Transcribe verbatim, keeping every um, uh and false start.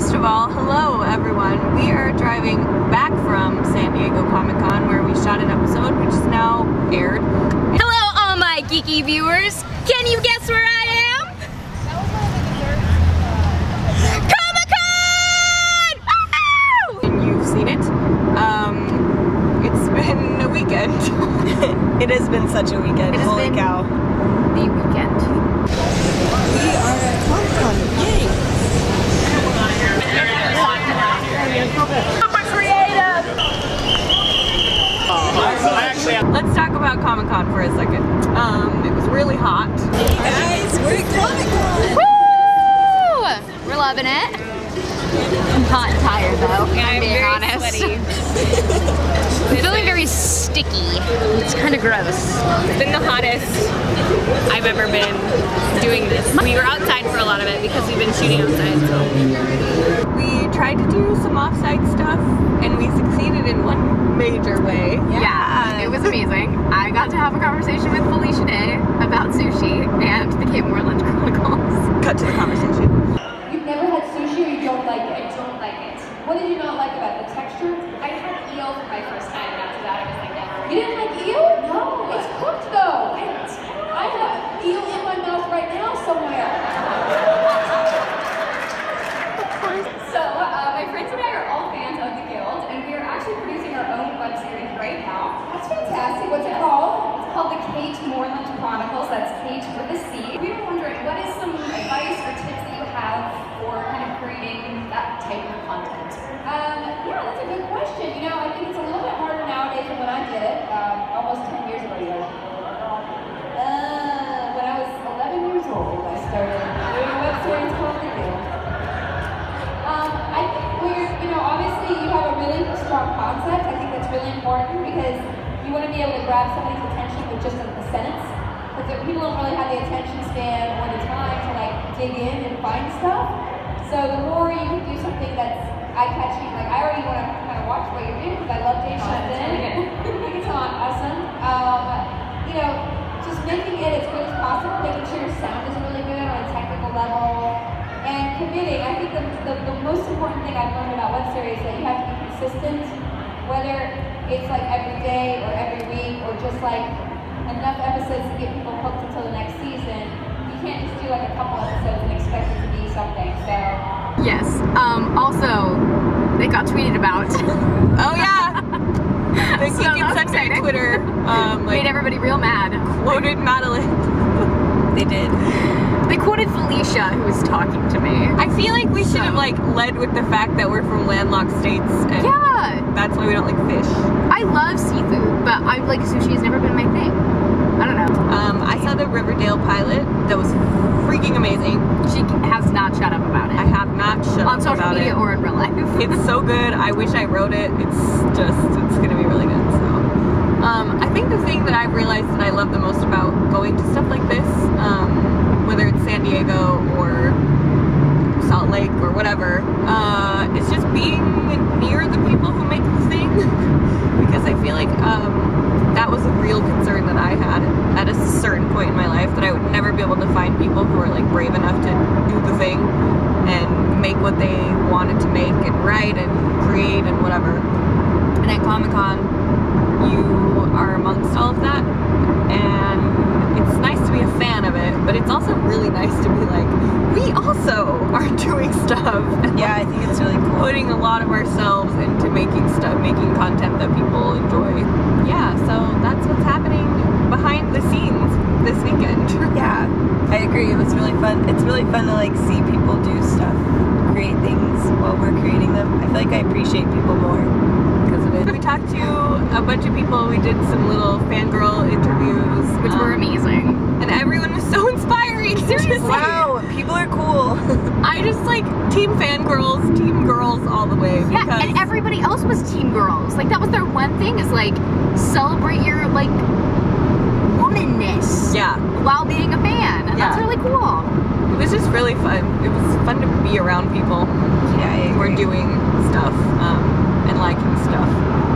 First of all, hello everyone. We are driving back from San Diego Comic Con where we shot an episode which is now aired. Hello all my geeky viewers. Can you guess where I am? Comic Con! And you've seen it. Um, it's been a weekend. It has been such a weekend. Holy cow. The weekend. We are at Comic Con. Yay! Let's talk about Comic Con for a second. Um, it was really hot. Hey guys, we're at Comic Con! Woo! We're loving it. I'm hot and tired though, Yeah, I'm I'm being very honest. sweaty. I'm feeling very sticky. It's kind of gross. It's been the hottest I've ever been doing this. We were outside for a lot of it because we've been shooting outside, so. We tried to do some offsite stuff and we succeeded in one major way. Yeah, it was amazing. I got to have a conversation with Felicia Day about sushi and the Cate Morland Chronicles. Cut to the conversation. You've never had sushi or you don't like it? I don't like it. What did you not like about it? The texture? I had eel for my first time, and after that I was like, never. You didn't like eel? No. It's cooked though. I, I have eel in my mouth right now somewhere. So, uh, my friends and I are all fans of the Guild, and we are actually producing our own web series right now. That's fantastic. What's it called? It's called the Cate Morland Chronicles. That's Cate with a C. We were wondering, what is some advice or tips that you have for kind of creating that type of content? Um, yeah, that's a good question. You know, I think it's a little bit harder nowadays than when I did it, um, almost ten years ago. Uh, when I was eleven years old, I started doing a web series called The Guild. Um, I think we're, you know, obviously you have a really strong concept. I think that's really important because you want to be able to grab somebody's attention with just a, a sentence. Because people don't really have the attention span or the time to like dig in and find stuff. So the more you can do something that's eye-catching, like I already want to kind of watch what you're doing because I love Jane Austen. I think it's on awesome. Um, you know, just making it as good as possible, making sure your sound is really good on a technical level. And committing, I think the, the, the most important thing I've learned about web series is that you have to be consistent, whether it's like every day or every week or just like enough episodes to get people hooked until the next season. You can't just do like a couple episodes and expect it to be something, so. Yes. Um, also, it got tweeted about. Oh yeah! The So Geek and that's Sunday exciting. Twitter um, like, Made everybody real mad. quoted Madeline. They did. They quoted Felicia, who was talking to me. I feel like we should So. have like led with the fact that we're from landlocked states and Yeah. that's why we don't like fish. I love seafood, but I like sushi has never been my thing. I don't know. Um, I saw the Riverdale pilot that was freaking amazing. She has not shut up about it. I have not shut on up social about media it. or in real life. It's so good. I wish I wrote it. It's just, it's gonna be really good. So, um, I think the thing that I've realized that I love the most about going to stuff like this, um, whether it's San Diego or Salt Lake or whatever, uh, is just being near the people who make the thing. Because I feel like um, that was a real concern that I had at a certain point in my life, that I would never be able to find people who are like brave enough to do the thing and make what they wanted to make and write and create and whatever. And at Comic Con, you are amongst all of that, and it's nice to be a fan of it, but it's also really nice to be like, we also are doing stuff. And Yeah, I think it's really cool. putting a lot of ourselves into making stuff, making content that people enjoy. Yeah, so that's what's happening behind the scenes this weekend. Yeah, I agree. It was really fun. It's really fun to like see people do stuff, create things while we're creating them. I feel like I appreciate people more because of it. We talked to a bunch of people. We did some little fangirl interviews, Which were um, amazing. and everyone was so inspiring. Seriously. Wow, people are cool. I just like team fangirls, team girls all the way. Yeah, because and everybody else was team girls. Like that was their one thing, is like celebrate your like womanness. yeah, While being a fan, and Yeah. that's really cool. it was just really fun. It was fun to be around people Yeah, I who were agree. doing stuff um, and liking stuff.